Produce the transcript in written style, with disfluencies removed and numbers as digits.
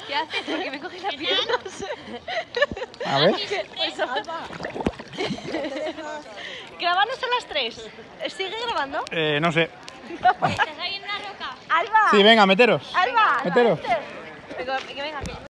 ¿Qué haces? ¿Por qué me coges la pierna? A ver. Grabarnos a las 3. ¿Sigue grabando? No sé. ¿Estás ahí en una roca? Alba. Sí, venga, meteros. Alba. Meteros. vente.